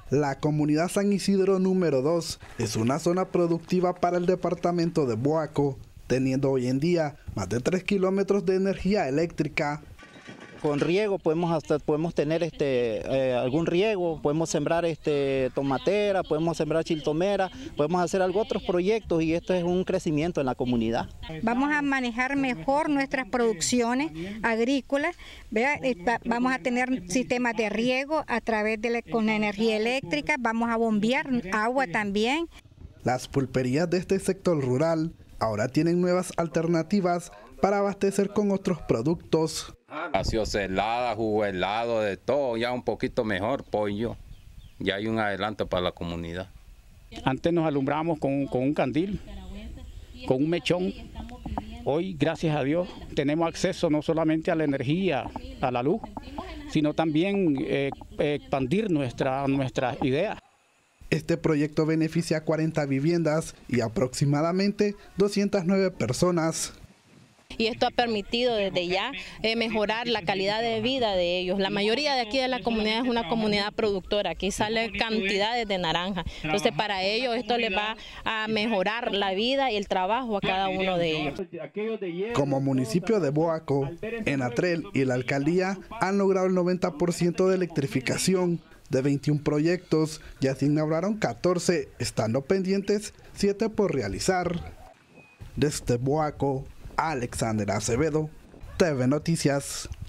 La comunidad San Isidro número 2 es una zona productiva para el departamento de Boaco, teniendo hoy en día más de 3 kilómetros de energía eléctrica. Con riego podemos tener algún riego, podemos sembrar tomatera, podemos sembrar chiltomera, podemos hacer otros proyectos y esto es un crecimiento en la comunidad. Vamos a manejar mejor nuestras producciones agrícolas, vamos a tener sistemas de riego a través con la energía eléctrica, vamos a bombear agua también. Las pulperías de este sector rural ahora tienen nuevas alternativas para abastecer con otros productos. Gaseosa helada, jugo helado, de todo, ya un poquito mejor, pollo. Ya hay un adelanto para la comunidad. Antes nos alumbrábamos con un candil, con un mechón. Hoy, gracias a Dios, tenemos acceso no solamente a la energía, a la luz, sino también expandir nuestras ideas. Este proyecto beneficia a 40 viviendas y aproximadamente 209 personas. Y esto ha permitido desde ya mejorar la calidad de vida de ellos. La mayoría de aquí de la comunidad es una comunidad productora, aquí salen cantidades de naranja. Entonces para ellos esto les va a mejorar la vida y el trabajo a cada uno de ellos. Como municipio de Boaco, Enatrel y la alcaldía han logrado el 90% de electrificación. De 21 proyectos, ya se inauguraron 14, estando pendientes 7 por realizar. Desde Boaco, Alexander Acevedo, TV Noticias.